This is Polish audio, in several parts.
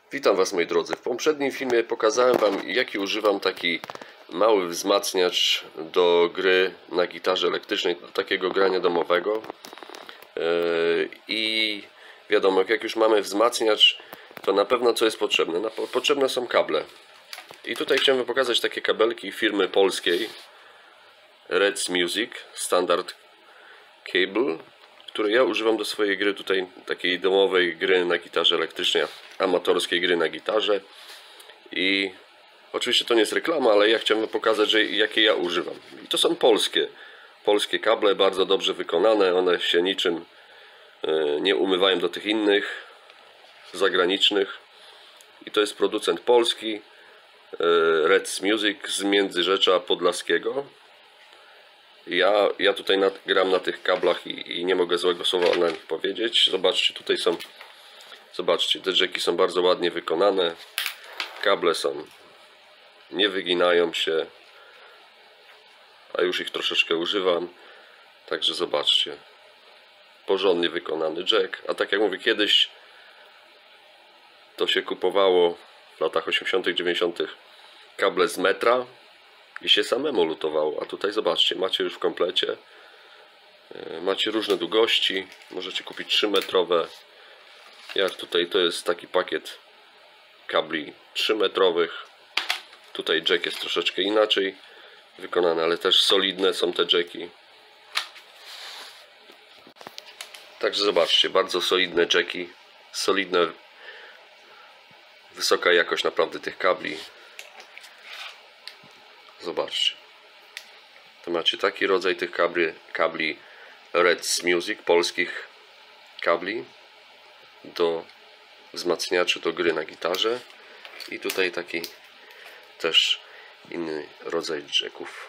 Witam Was, moi drodzy. W poprzednim filmie pokazałem Wam, jaki używam taki mały wzmacniacz do gry na gitarze elektrycznej, do takiego grania domowego. I wiadomo, jak już mamy wzmacniacz, to na pewno co jest potrzebne? Potrzebne są kable. I tutaj chciałem pokazać takie kabelki firmy polskiej Reds Music Standard Cable, które ja używam do swojej gry tutaj, takiej domowej gry na gitarze elektrycznej, amatorskiej gry na gitarze. I oczywiście to nie jest reklama, ale ja chciałem pokazać, jakie ja używam. I to są polskie kable, bardzo dobrze wykonane, one się niczym nie umywają do tych innych zagranicznych. I to jest producent polski, Reds Music z Międzyrzecza Podlaskiego. Ja tutaj gram na tych kablach i nie mogę złego słowa na nich powiedzieć. Zobaczcie, tutaj są, zobaczcie, te jacki są bardzo ładnie wykonane. Kable nie wyginają się, a już ich troszeczkę używam. Także zobaczcie, porządnie wykonany jack. A tak jak mówię, kiedyś to się kupowało w latach 80., 90. kable z metra i się samemu lutowało, a tutaj zobaczcie, macie już w komplecie, macie różne długości, możecie kupić 3-metrowe. Jak tutaj to jest taki pakiet kabli 3-metrowych. Tutaj jack jest troszeczkę inaczej wykonany, ale też solidne są te jacki. Także zobaczcie, bardzo solidne jacki, solidne, wysoka jakość naprawdę tych kabli. Zobaczcie, to macie taki rodzaj tych kabli Reds Music, polskich kabli do wzmacniaczy do gry na gitarze. I tutaj taki też inny rodzaj jacków.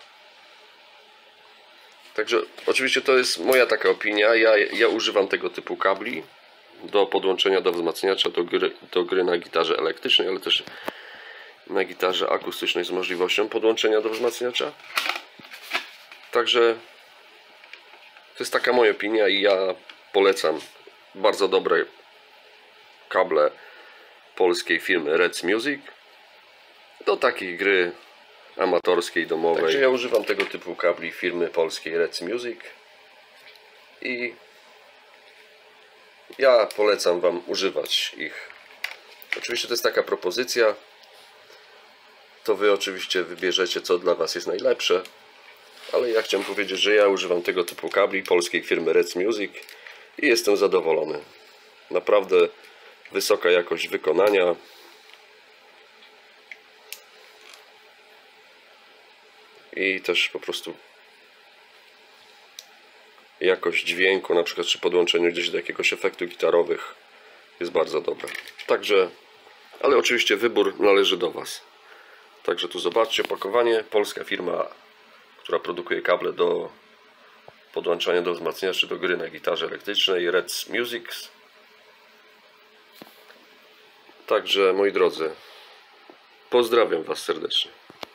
Także oczywiście to jest moja taka opinia. Ja używam tego typu kabli do podłączenia do wzmacniacza do gry na gitarze elektrycznej, ale też na gitarze akustycznej z możliwością podłączenia do wzmacniacza. Także to jest taka moja opinia i ja polecam bardzo dobre kable polskiej firmy Reds Music do takiej gry amatorskiej, domowej. Także ja używam tego typu kabli firmy polskiej Reds Music i ja polecam Wam używać ich. Oczywiście to jest taka propozycja, to Wy oczywiście wybierzecie, co dla Was jest najlepsze, ale ja chciałem powiedzieć, że ja używam tego typu kabli polskiej firmy Reds Music i jestem zadowolony. Naprawdę wysoka jakość wykonania. I też po prostu jakość dźwięku, na przykład przy podłączeniu gdzieś do jakiegoś efektu gitarowych, jest bardzo dobra. Także, ale oczywiście wybór należy do Was. Także tu zobaczcie opakowanie. Polska firma, która produkuje kable do podłączania do wzmacniaczy do gry na gitarze elektrycznej, Reds Music. Także moi drodzy, pozdrawiam Was serdecznie.